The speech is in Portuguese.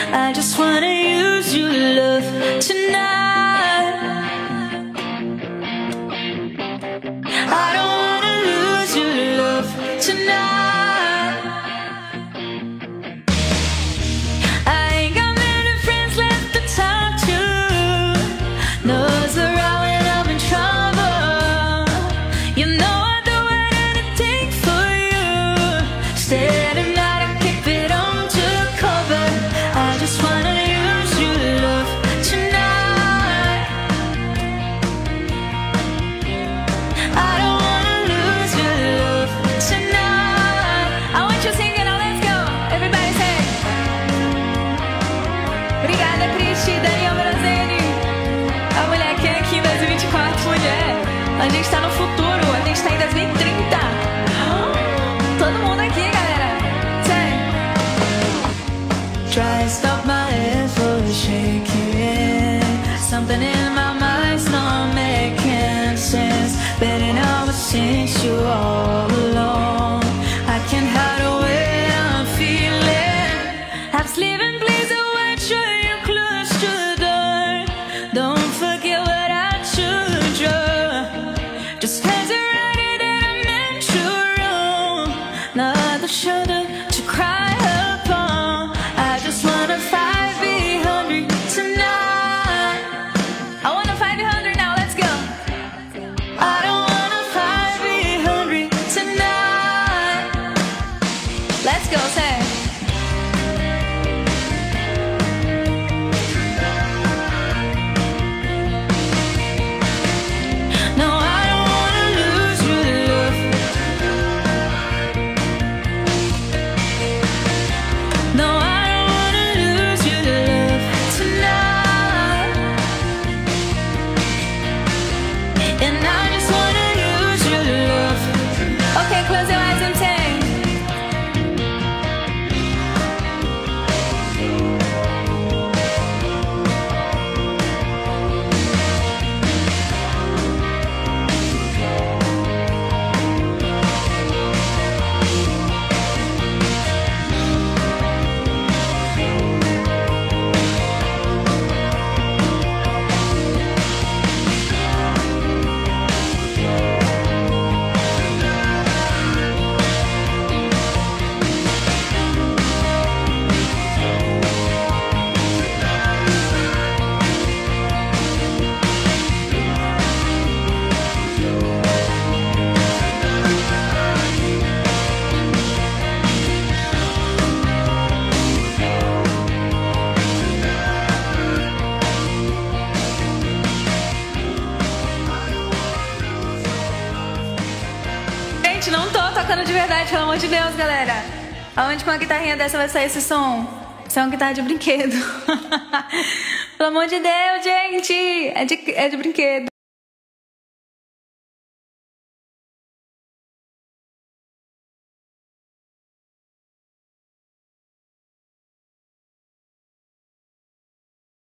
I just wanna use your love tonight. I don't wanna lose your love tonight. I ain't got many friends left to talk to. Knows around when I'm in trouble. You know I'd do anything for you. Steady night, I keep it undercover. I just wanna use your love tonight. I don't wanna lose your love tonight. I want you singing, now let's go. Everybody say. Obrigada, Cristi, Daniel Brazeni. A mulher que é aqui em 2024, mulher. A gente tá no futuro, a gente tá em 2030. Todo mundo aqui, galera. Say. Try to stop my head for shaking. Something in my mind's not making sense. Better now since you all alone. I can't hide away, I'm feeling. I'm sleeping, please avoid you close to the door. Don't forget what I told you. Just cause you're right that I meant you wrong. Not the shoulder to cry upon. I just wanna 500 tonight. I want a 500 now, let's go. I don't want a 500 tonight. Let's go, say. No, I don't wanna lose your love. No, I don't wanna lose your love tonight. And I just wanna use your love. Okay, close your eyes and say. Gente, não tô tocando de verdade, pelo amor de Deus, galera. Aonde com uma guitarrinha dessa vai sair esse som? Isso é uma guitarra de brinquedo. Pelo amor de Deus, gente! É de brinquedo.